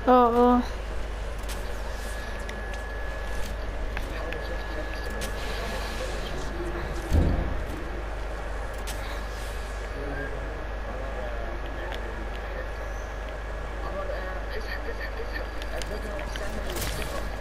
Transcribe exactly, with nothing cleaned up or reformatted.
اه اه. بحاول اشوف تراكس كويسه برضه عشان عمر عمر نعمل حته. عمر آه، اسحب اسحب اسحب الفكره بس اعمل ستيب اب.